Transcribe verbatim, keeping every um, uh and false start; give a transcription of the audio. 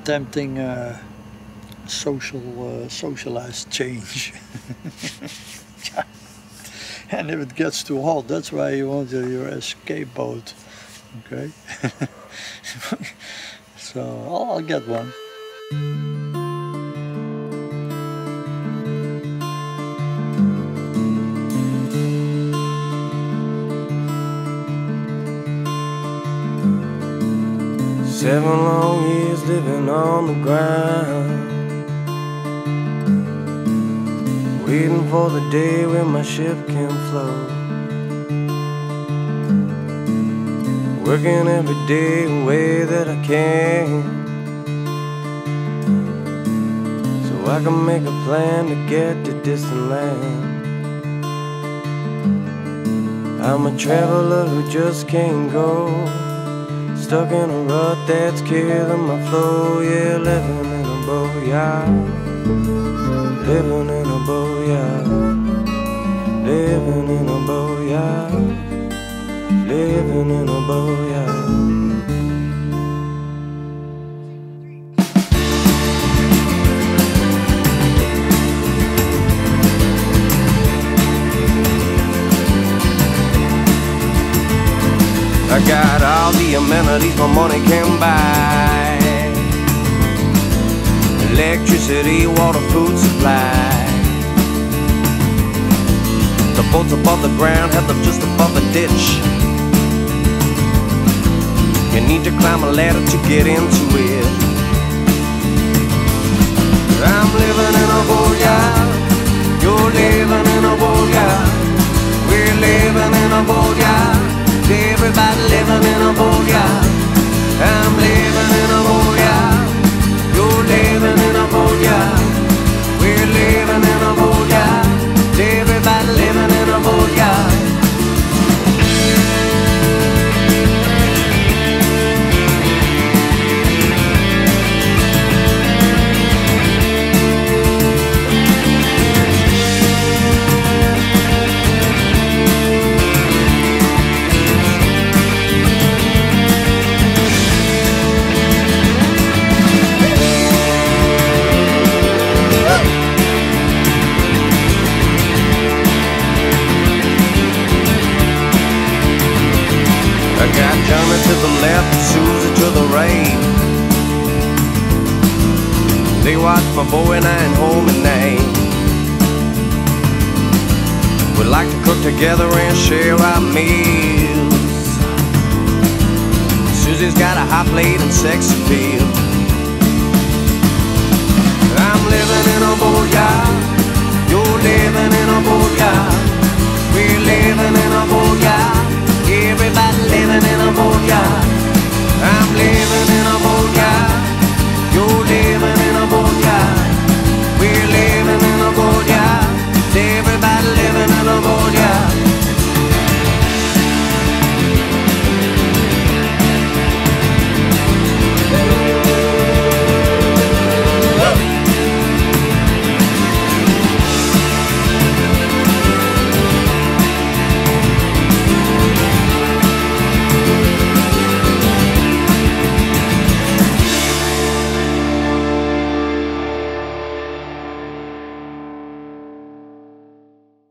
tempting uh, social uh, socialized change. And if it gets too hot, that's why you want your escape boat. Okay. So I'll, I'll get one. Seven long years living on the ground, waiting for the day when my ship can float. Working every day a way that I can, so I can make a plan to get to distant land. I'm a traveler who just can't go, stuck in a rut that's killing my flow. Yeah, living in a boatyard, living in a boatyard, living in a boatyard, living in a boatyard. I got all the amenities my money can buy: electricity, water, food supply. The boat's above the ground, head up just above the ditch. You need to climb a ladder to get into it. I'm living in a boatyard, you're living in a boatyard, we're living in a boatyard. Everybody living in a boatyard. I'm living in a boatyard. You're living in a boatyard. We're living in a boatyard. Everybody living in a boatyard. Johnny to the left, Susie to the right. They watch my boy and I at home at night. We like to cook together and share our meals. Susie's got a hot plate and sex appeal. I'm living in a boatyard. You're living in a boatyard.